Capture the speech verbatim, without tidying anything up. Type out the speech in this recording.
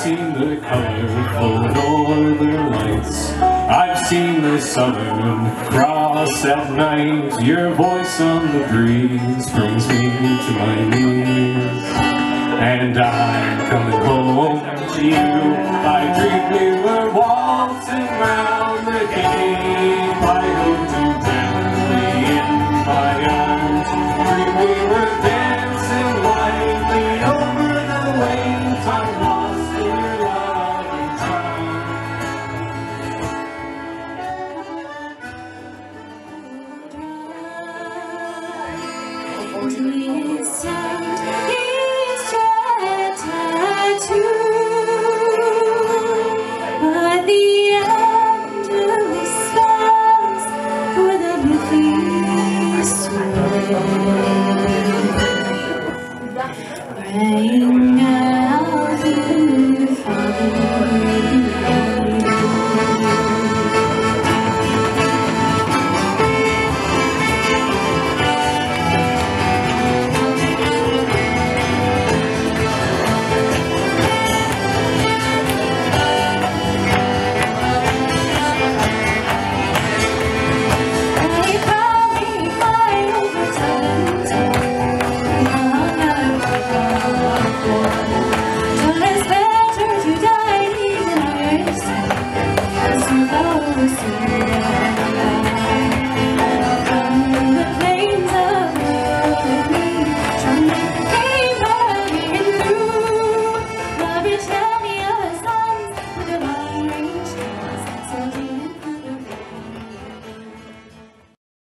seen the colorful northern lights. I've seen the Southern Cross at night. Your voice on the breeze brings me to my knees. And I'm coming home to you. I dreamed we were waltzing round the cave. I hope to gently in my arms. Dreamed we were dancing lightly over the waves. I'm lost in your love and Rain